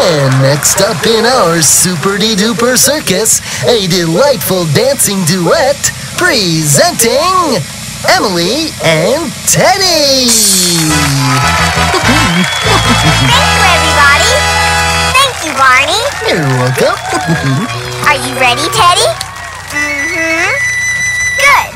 And next up in our super-de-duper circus, a delightful dancing duet presenting Emily and Teddy. Thank you, everybody. Thank you, Barney. You're welcome. Are you ready, Teddy? Mm-hmm. Good.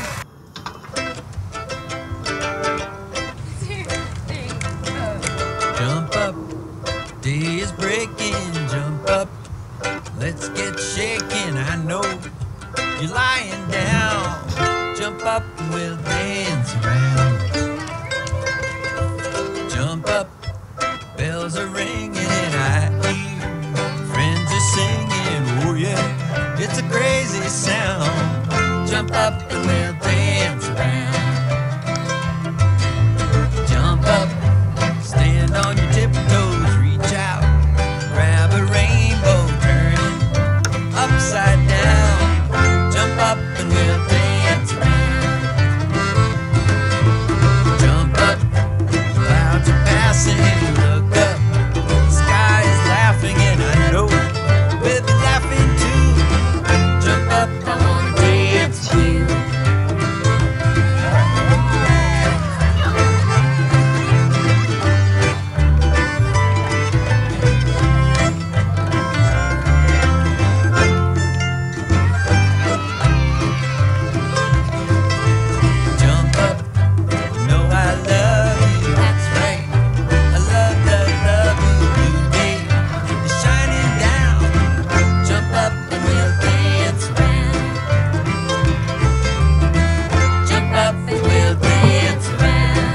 Jump up, day is breaking, jump up, let's get shaking. I know you're lying down, jump up and we'll dance around. Jump up, bells are ringing and I hear friends are singing. Oh yeah, it's a crazy sound. Jump up and we'll dance around. Jump up, stand on your tiptoes, reach out, grab a rainbow, turn it upside down. Jump up and we'll dance around. Jump up, clouds are passing, look up, the sky is laughing and I know we'll be laughing too. Jump up, I wanna dance with you. Jump up, you know I love you, that's right. I love you today. You're shining down. Jump up and we'll dance around. Jump up and we'll dance around.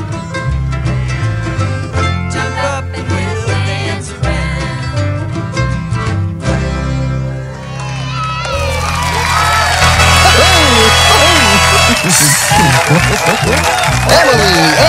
Jump up and we'll dance Emily